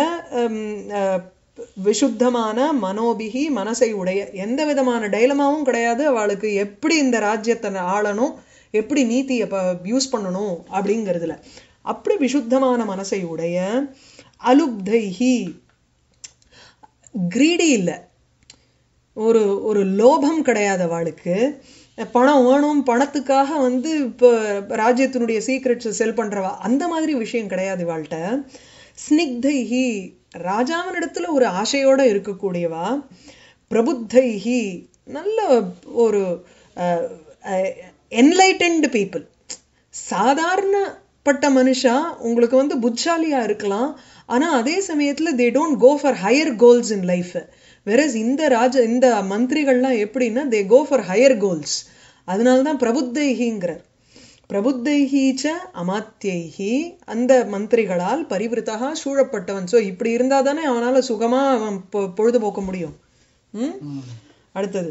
விசுத்தமான மனோபிகி மனசை உடைய, எந்த விதமான டைலமாவும் கிடையாது அவளுக்கு எப்படி இந்த ராஜ்யத்தை ஆளணும், எப்படி நீதியை யூஸ் பண்ணணும் அப்படிங்கிறதுல. அப்படி விசுத்தமான மனசை உடைய அலுப்தைஹி கிரீடி இல்லை, ஒரு ஒரு லோபம் கிடையாது அவளுக்கு. பணம் வேணும், பணத்துக்காக வந்து இப்போ ராஜ்யத்தினுடைய சீக்ரெட்ஸ் செல் பண்றவா அந்த மாதிரி விஷயம் கிடையாது இவாள்கிட்ட. ஸ்னிக்தைஹி ராஜாவினிடத்துல ஒரு ஆசையோட இருக்கக்கூடியவா. பிரபுத்தைஹி நல்ல ஒரு என்லைட்டன்டு பீப்புள். சாதாரணப்பட்ட மனுஷா உங்களுக்கு வந்து புத்திசாலியா இருக்கலாம், ஆனா அதே சமயத்துல they don't go for higher goals in life. Versus இந்த ராஜ இந்த மந்திரிகள்லாம் எப்படின்னா they go for higher goals. அதனால்தான் பிரபுத்தைஹிங்கிறார். பிரபுத்தைஹீச்ச அமாத்யைஹி அந்த மந்திரிகளால் பரிவிருத்தா சூழப்பட்டவன். சோ இப்படி இருந்தா தானே அவனால சுகமா அவன் பொழுதுபோக்க முடியும். ம் அடுத்தது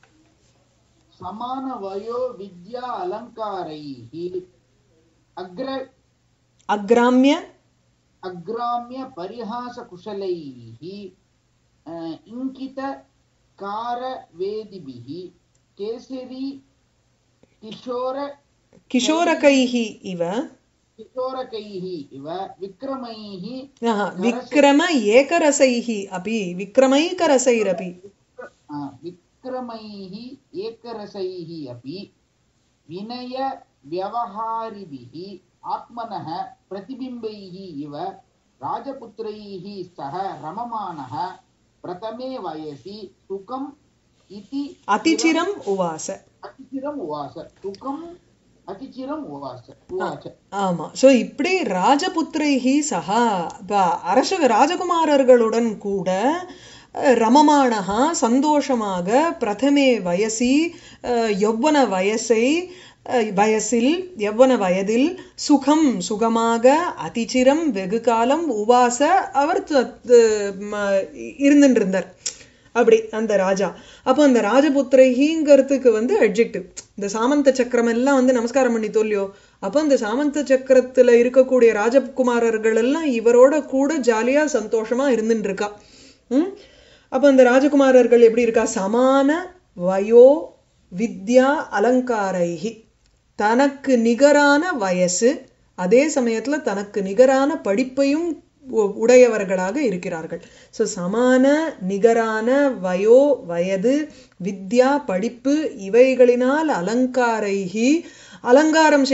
சமான வயோ வித்யா அலங்காரைஹி அக்ர அக்ராம்ய அக்ராம்ய பரிஹாச குஷலைஹி இங்கித கார வேதிபிஹி கேசரி கிஷோர கிஷோரகைஹி இவ கிஷோரகைஹி இவ விக்ரமைஹி விக்ரம ஏகரசைஹி அபி விக்ரமைகரசைரபி விக்ரமைஹி ஏகரசைஹி அபி வினய வியவஹாரிபிஹி ஆத்மனஹ பிரதிபிம்பைஹி இவ ராஜபுத்ரைஹி சஹ ரமமானஹ பிரதமே வயசி சுகம் இதி அதிசிரம் உவாச அதிசிரம் உவாச சுகம் அதிசிரம் உவாச உவாச. ஆமா. சோ இப்படி ராஜபுத்ரைஹி சஹா அரச ராஜகுமாரர்களுடன் கூட ரமமானஹா சந்தோஷமாக பிரதமே வயசி யௌவன வயசை வயசில் யௌவன வயதில் சுகம் சுகமாக அதிசிரம் வெகு காலம் உவாச அவர் இருந்துட்டு இருந்தார் அப்படி அந்த ராஜா. அப்போ அந்த ராஜபுத்திரைங்கிறதுக்கு வந்து அட்ஜெக்டிவ். இந்த சாமந்த சக்கரம் எல்லாம் வந்து நமஸ்காரம் பண்ணி தோல்லியோ, அப்போ இந்த சாமந்த சக்கரத்துல இருக்கக்கூடிய ராஜகுமாரர்கள் எல்லாம் இவரோட கூட ஜாலியா சந்தோஷமா இருந்துட்டு இருக்கா. உம் அப்போ அந்த ராஜகுமாரர்கள் எப்படி இருக்கா? சமான வயோ வித்யா அலங்காரைஹி தனக்கு நிகரான வயசு, அதே சமயத்துல தனக்கு நிகரான படிப்பையும் உடையவர்களாக இருக்கிறார்கள். ஸோ சமான நிகரான வயோ வயது, வித்யா படிப்பு, இவைகளினால் அலங்காரைஹி அலங்காரம்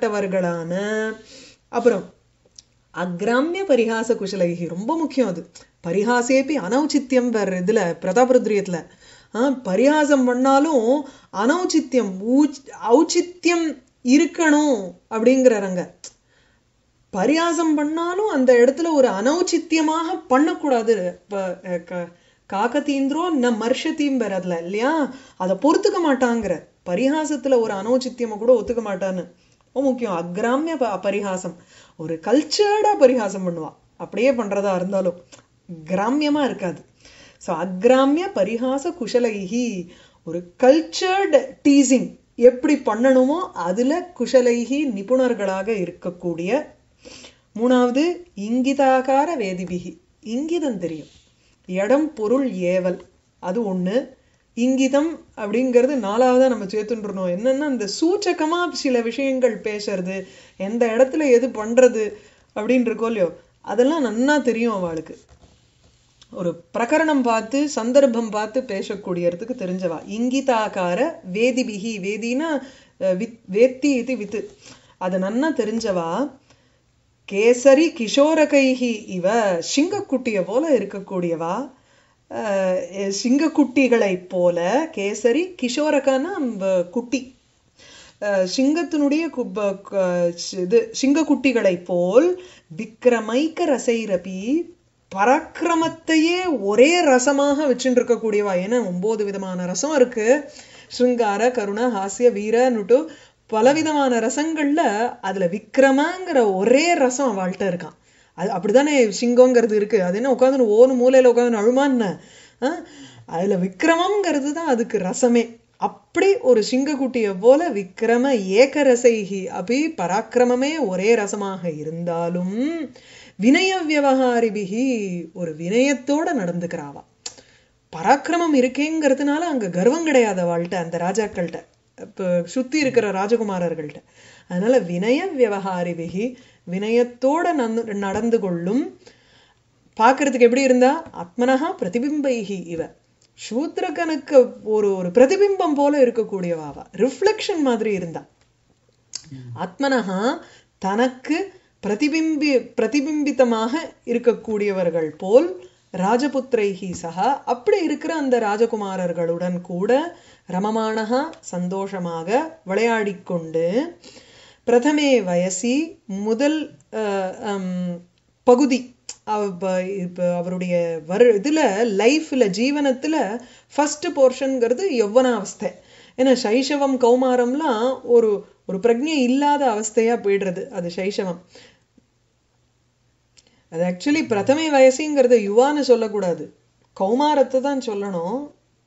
செய்யப்பட்டவர்களான. அப்புறம் அக்ராமிய பரிகாச குஷலைஹி ரொம்ப முக்கியம். அது பரிஹாசேபி அனௌச்சித்யம் வேற இதுல பிரதாபருத்ரியத்துல ஆஹ் பரிஹாசம் பண்ணாலும் அனௌச்சித்யம் ஔச்சித்யம் இருக்கணும் அப்படிங்கிறாங்க. பரியாசம் பண்ணாலும் அந்த இடத்துல ஒரு அனௌச்சித்தியமாக பண்ணக்கூடாது. காக்கத்தீந்திரோ ந மர்ஷத்தீம் வரதுல இல்லையா, அதை பொறுத்துக்க மாட்டாங்கிற. பரிஹாசத்துல ஒரு அனௌச்சித்தியமா கூட ஒத்துக்க மாட்டான்னு ரொம்ப முக்கியம். அக்ராமிய பரிஹாசம், ஒரு கல்ச்சர்டா பரிஹாசம் பண்ணுவா, அப்படியே பண்றதா இருந்தாலும் கிராமியமா இருக்காது. ஸோ அக்ராமிய பரிஹாச குஷலைஹி, ஒரு கல்ச்சர்டு டீசிங் எப்படி பண்ணணுமோ அதுல குஷலைஹி நிபுணர்களாக இருக்கக்கூடிய. மூணாவது இங்கிதாகார வேதிபிகி, இங்கிதம் தெரியும், இடம் பொருள் ஏவல், அது ஒண்ணு. இங்கிதம் அப்படிங்கிறது நாலாவதா நம்ம சேர்த்துன்றோம். என்னன்னா இந்த சூச்சகமா சில விஷயங்கள் பேசுறது, எந்த இடத்துல எது பண்றது அப்படின்னு இருக்கோ இல்லையோ, அதெல்லாம் நன்னா தெரியும் அவளுக்கு. ஒரு பிரகரணம் பார்த்து சந்தர்ப்பம் பார்த்து பேசக்கூடியதுக்கு தெரிஞ்சவா. இங்கிதாகார வேதிபிகி, வேதினா வேத்தி இது வித்து, அது நன்னா தெரிஞ்சவா. கேசரி கிஷோரகைஹி இவ, சிங்கக்குட்டிய போல இருக்கக்கூடியவா, சிங்கக்குட்டிகளை போல. கேசரி கிஷோரகனா குட்டி, சிங்கத்தினுடைய இது சிங்கக்குட்டிகளை போல். விக்ரமைக்க ரசைரபி, பராக்கிரமத்தையே ஒரே ரசமாக வச்சுட்டு இருக்கக்கூடியவா. ஏன்னா ஒன்பது விதமான ரசம் இருக்கு, ஸ்ருங்கார கருண ஹாஸ்ய வீரனுட்டு பலவிதமான ரசங்கள்ல அதுல விக்ரமங்கிற ஒரே ரசம் அவள்கிட்ட இருக்கான். அது அப்படித்தானே சிங்கங்கிறது இருக்கு. அது என்ன உட்காந்து ஓனு மூலையில உட்காந்து அழுமான்னு, ஆஹ் அதுல விக்ரமங்கிறது தான் அதுக்கு ரசமே. அப்படி ஒரு சிங்கக்குட்டிய போல விக்ரம ஏகரசைஹி அப்படி பராக்கிரமமே ஒரே ரசமாக இருந்தாலும் வினய வியவஹாரிபிகி, ஒரு வினயத்தோட நடந்துக்கிறாவா. பராக்கிரமம் இருக்கேங்கிறதுனால அங்க கர்வம் கிடையாது அவள்கிட்ட, அந்த ராஜாக்கள்கிட்ட, இப்போ சுத்தி இருக்கிற ராஜகுமாரர்கள்ட்ட. அதனால வினய வியவஹாரிபிகி, வினயத்தோட நடந்து கொள்ளும். பார்க்கறதுக்கு எப்படி இருந்தா, ஆத்மனஹா பிரதிபிம்பைஹி இவ, சூத்ரகனுக்கு ஒரு ஒரு பிரதிபிம்பம் போல இருக்கக்கூடியவாவா, ரிஃப்ளெக்ஷன் மாதிரி இருந்தா. ஆத்மனஹா தனக்கு பிரதிபிம்பி பிரதிபிம்பித்தமாக இருக்கக்கூடியவர்கள் போல். ராஜபுத்திரைஹி சஹா, அப்படி இருக்கிற அந்த ராஜகுமாரர்களுடன் கூட. ரமமானஹா சந்தோஷமாக விளையாடிக்கொண்டு. பிரதமே வயசி, முதல் பகுதி அவருடைய வரு இதுல லைஃப்ல ஜீவனத்துல ஃபர்ஸ்ட் போர்ஷன்ங்கிறது யௌவனாவஸ்தை. ஏன்னா சைஷவம் கௌமாரம்லாம் ஒரு ஒரு பிரஜை இல்லாத அவஸ்தையா போயிடுறது, அது சைஷவம். அது ஆக்சுவலி பிரதமே வயசுங்கிறது யுவான்னு சொல்லக்கூடாது, கௌமாரத்தை தான் சொல்லணும்.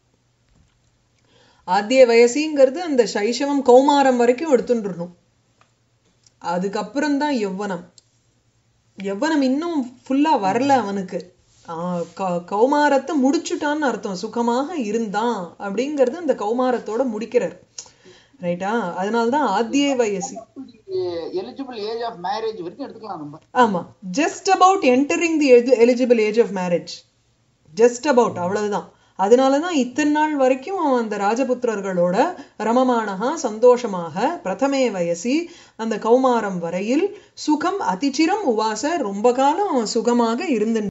ஆத்திய வயசுங்கிறது அந்த சைஷவம் கௌமாரம் வரைக்கும் எடுத்துட்டுருணும், அதுக்கப்புறம் தான் யௌவனம். யௌவனம் இன்னும் ஃபுல்லா வரல அவனுக்கு, ஆஹ் கௌமாரத்தை முடிச்சுட்டான்னு அர்த்தம். சுகமாக இருந்தான் அப்படிங்கிறது அந்த கௌமாரத்தோட முடிக்கிறார், ரைட்டா? அதனாலதான் ஆத்திய வயசு எலிஜிபிள் ஏஜ் ஆஃப் மேரேஜ் வரைக்கும் எடுத்துக்கலாம் நம்ம. ஆமா, just about entering the eligible age of marriage, just about, அவ்வளவுதான். அதனாலதான் இத்தனை நாள் வரைக்கும் அவன் அந்த ராஜபுத்திரர்களோட ரமமானஹா சந்தோஷமாக பிரதமே வயசி அந்த கௌமாரம் வரையில் சுகம் அதிச்சிரம் உவாச, ரொம்ப காலம் அவன் சுகமாக இருந்து